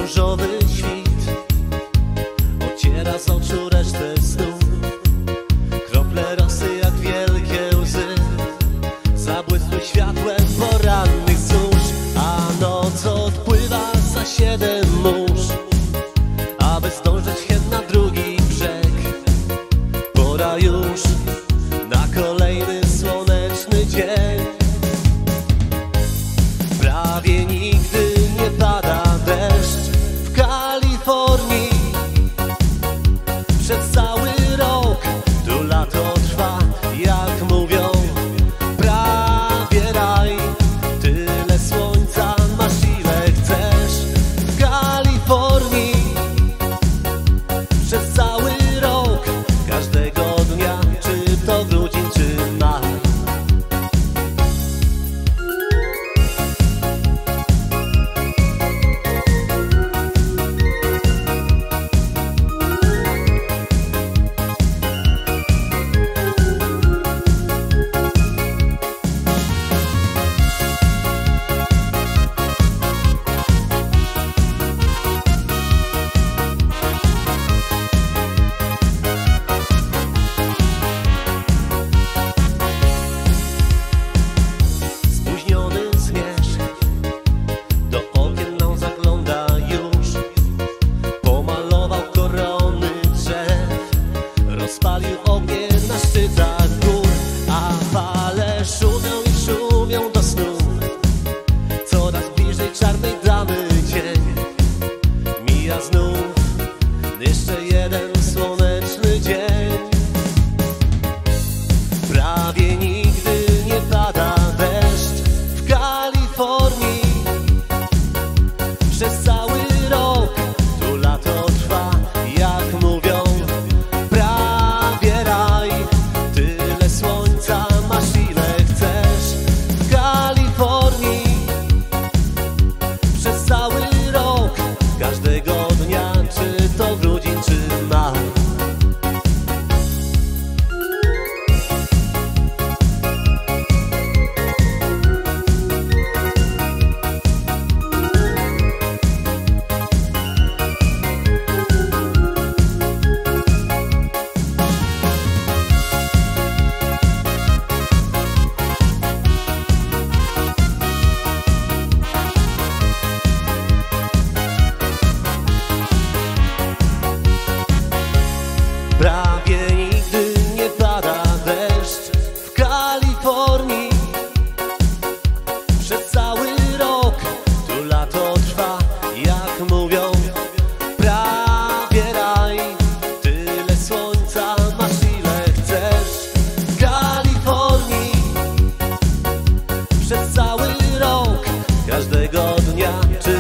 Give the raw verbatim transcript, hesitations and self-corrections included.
różowy świt ociera z oczu resztę snu. Krople rosy jak wielkie łzy zabłysły światłem porannych zórz, a noc odpływa za siedem mórz, aby zdążyć hen na drugi brzeg. Pora już na kolejny słoneczny dzień. Prawie nigdy nie pada deszcz w Kalifornii. Przez cały rok tu lato trwa, jak mówią, prawie raj. Tyle słońca masz, ile chcesz w Kalifornii. Przez cały rok, każdego dnia, czy to grudzień, czy maj. Spalił ognie na szczytach gór, a fale szumią i szumią do snu. Coraz bliżej czarnej damy dzień. Mija znów jeszcze jeden słoneczny dzień. Prawie nigdy nie pada deszcz w Kalifornii. Przez cały rok tu lato trwa, jak mówią, cały rok, każdego dnia, czy to grudzień, czy maj. Prawie nigdy nie pada deszcz w Kalifornii. Przez cały rok tu lato trwa, jak mówią, prawie raj. Tyle słońca masz, ile chcesz w Kalifornii. Przez cały rok, każdego dnia, czy